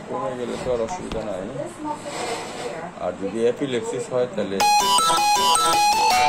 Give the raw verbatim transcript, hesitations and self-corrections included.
কমে গেলে তো আর অসুবিধা নাই। আর যদি অ্যাপিলেক্সিস হয় তাহলে